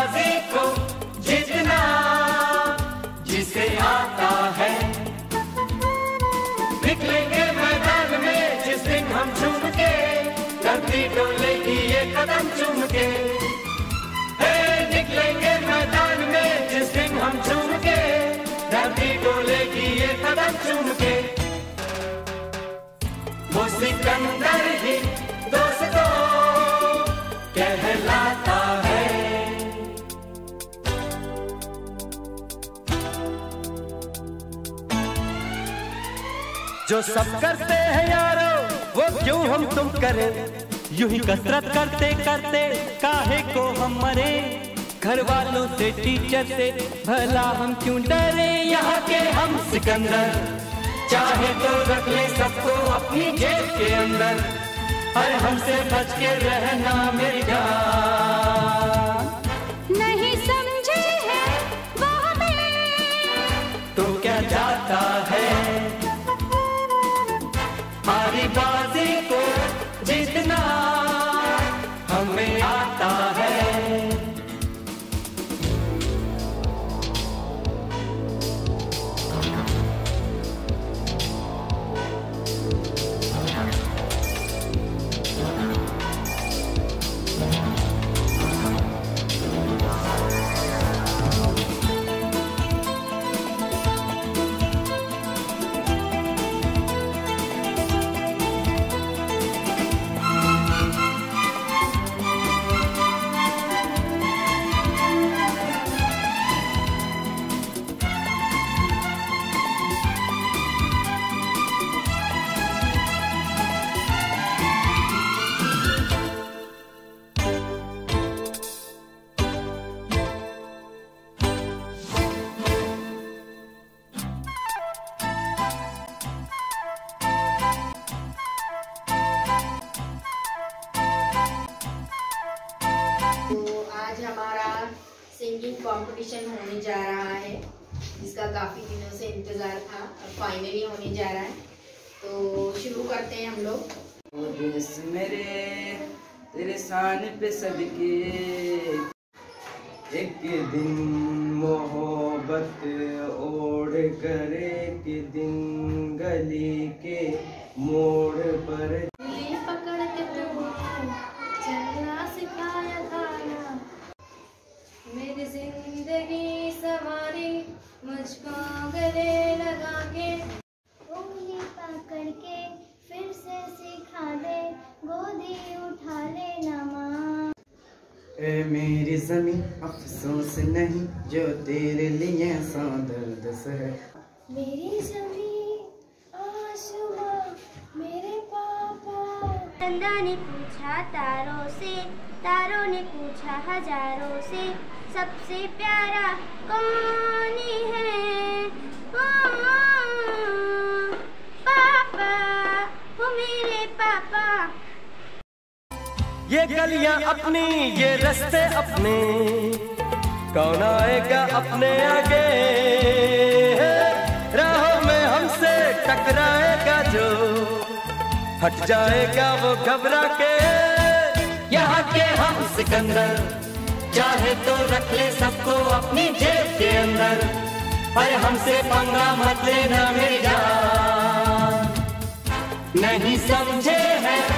बाजी को जीतना जिसे आता है। निकलेंगे मैदान में जिस दिन हम झूम के, धरती डोलेगी ये कदम चूम के। निकलेंगे मैदान में जिस दिन हम झूम के, धरती डोलेगी ये कदम चूम के। वो सिकंदर ही दोस्तों कहलाता है। जो सब करते हैं यारो वो क्यों हम तुम करें, यूं ही कसरत करते करते काहे को हम मरे। घर वालों से टीचर से भला हम क्यों डरे, यहाँ के हम सिकंदर चाहे तो रख ले सबको अपनी जेब के अंदर। और हमसे बच के रहना मेरी जान। नहीं समझे हैं वो हमें तो क्या जाता है, हमारी बाजी को जीतना हमें आता है। सिंगिंग कंपटीशन होने जा रहा है, जिसका काफ़ी दिनों से इंतज़ार था, और फाइनली होने जा रहा है। तो शुरू करते हैं हम लोग। मेरे तेरे शान पे सदके एक दिन मोहब्बत ओढ़ कर, एक दिन गली के मोड़ पर पकड़ के तू चलना सिखाया था ना, मेरी जिंदगी सवारी मुझको गले लगा के, उंगली पकड़ के फिर से सिखा दे, गोदी उठा लेना माँ। ए मेरी ज़मीं अफसोस नहीं जो तेरे लिए सौ दर्द सहे। मेरी ज़मीं आसमां मेरे पापा। चंदा ने पूछा तारों से, तारों ने पूछा हजारों से, सबसे प्यारा कौन है। पापा हो मेरे पापा। ये गलियां अपनी ये रास्ते अपने, कौन आएगा अपने आगे। राहों में हमसे टकराएगा जो, हट जाएगा वो घबरा के। यहाँ के हम सिकंदर चाहे तो रख ले सबको अपनी जेब के अंदर। पर हमसे पंगा मत लेना मेरी जान, नहीं समझे हैं